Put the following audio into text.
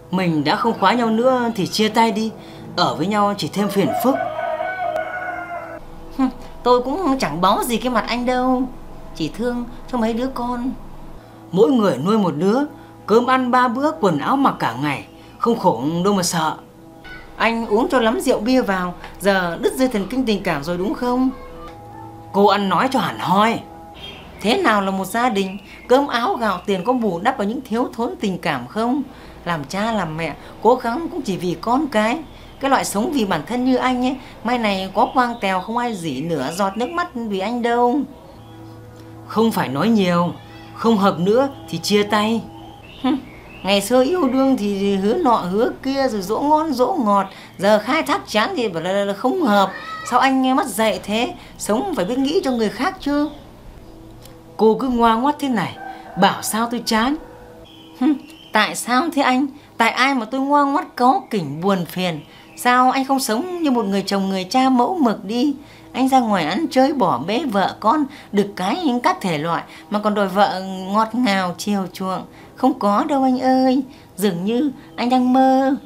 Mình đã không khóa nhau nữa thì chia tay đi. Ở với nhau chỉ thêm phiền phức. Tôi cũng chẳng bó gì cái mặt anh đâu, chỉ thương cho mấy đứa con. Mỗi người nuôi một đứa, cơm ăn 3 bữa, quần áo mặc cả ngày, không khổ đâu mà sợ. Anh uống cho lắm rượu bia vào, giờ đứt dây thần kinh tình cảm rồi đúng không? Cô ăn nói cho hẳn hoi. Thế nào là một gia đình? Cơm áo gạo tiền có bù đắp vào những thiếu thốn tình cảm không? Làm cha làm mẹ cố gắng cũng chỉ vì con cái. Cái loại sống vì bản thân như anh ấy, mai này có quang tèo không ai rỉ nửa giọt nước mắt vì anh đâu. Không phải nói nhiều, không hợp nữa thì chia tay. Ngày xưa yêu đương thì hứa nọ hứa kia rồi dỗ ngon dỗ ngọt. Giờ khai thác chán thì bảo là không hợp. Sao anh nghe mất dạy thế? Sống phải biết nghĩ cho người khác chứ. Cô cứ ngoa ngoắt thế này, bảo sao tôi chán. Tại sao thế anh? Tại ai mà tôi ngoan ngoắt cáu kỉnh buồn phiền? Sao anh không sống như một người chồng người cha mẫu mực đi? Anh ra ngoài ăn chơi bỏ bê vợ con, được cái những các thể loại mà còn đòi vợ ngọt ngào chiều chuộng. Không có đâu anh ơi, dường như anh đang mơ.